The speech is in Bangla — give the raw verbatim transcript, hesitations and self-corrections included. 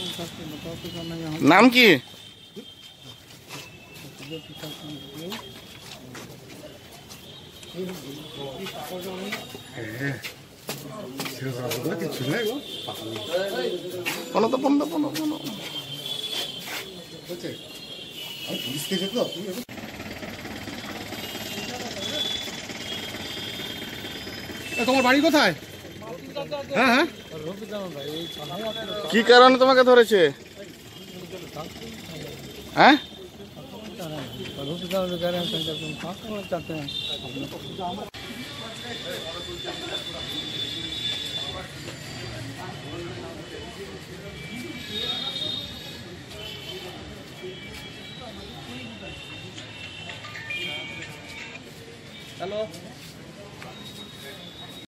নাম কি? পনেরো পনেরো পনেরো পনেরো তোমার বাড়ি কোথায়? হ্যাঁ হ্যাঁ, কি কারণে তোমাকে ধরেছে? হ্যাঁ, হ্যালো।